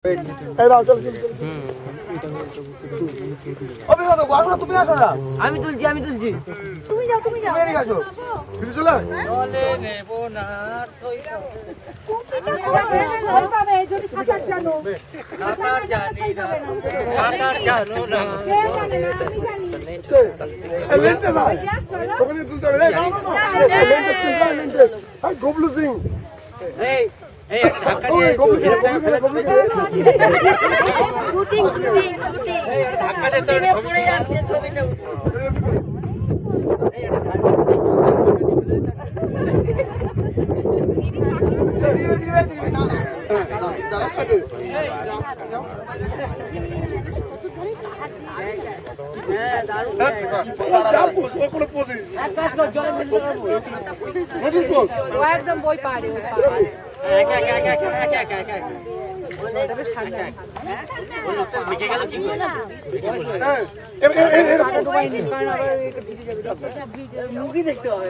আমি তুলছি তুমি যাও গোবলু সিং একদম বই পারে দেখতে হবে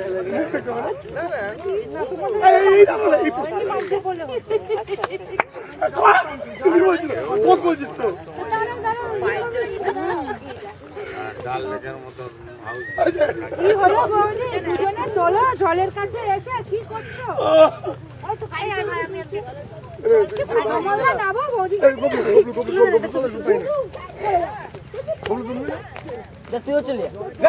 জলের কাছে এসে কি করছো? তুইও চলে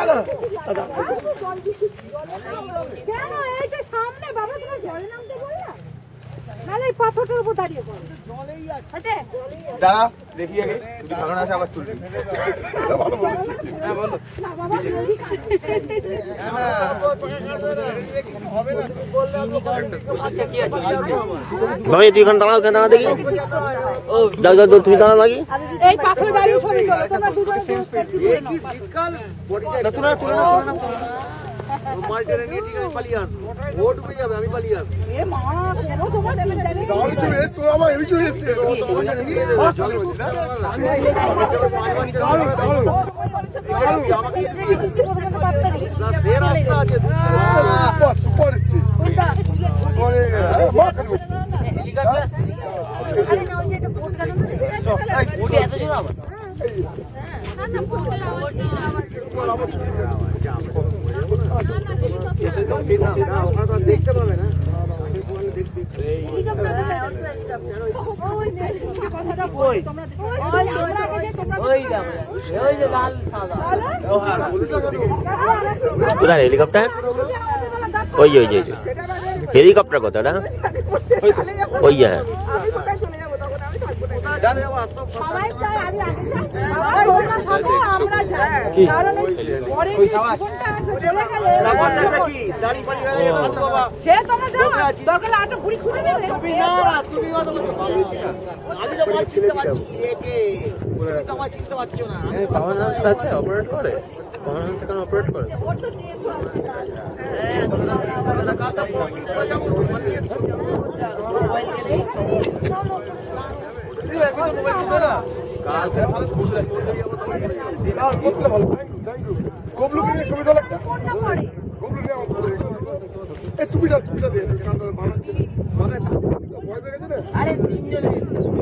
সামনে বাবা তোমার জলে নামতে বললা নাহলে এই পাথরটার উপর দাঁড়িয়ে পড়ো দাঁড়া দেখি আগে যদি ভালো না আসে আবার তুলবি ভালো বলছি হ্যাঁ বলো না বাবা জলদি ভাই তুই এখানে দাঁড়াও কেন দেখি যাও যাও তুমি দাঁড়াও লাগি এই পাথরে দাঁড়িয়ে ছবি তোলো তোমরা দুটো এই কি শীতকাল বডি যায় না তুলে না মাল্টেনে নিয়ে ঠিক আছে পালিয়ে আসবো ও ডুবে যাবে আমি পালিয়ে আসবো এ মা কেন তোমার চিন্তা নেই দাঁড়িয়ে ছবি তোর আমার এই ছবি এসেছে তোমাকে নিয়ে দেব চলে বলছি না সুপার ইচ্ছে দেখতে পাবে না কোথায় হেলিকপ্টার ওই হেলিকপ্টার কথাটা ওই হ্যাঁ আছে অপারেট করে অপারেট করে গোবলু কিনে সুবিধা লাগবে গোবলু নিয়ে এই টুপিটা দিয়ে বানাচ্ছে মানে পয়সা গেছে না আরে তিনজনে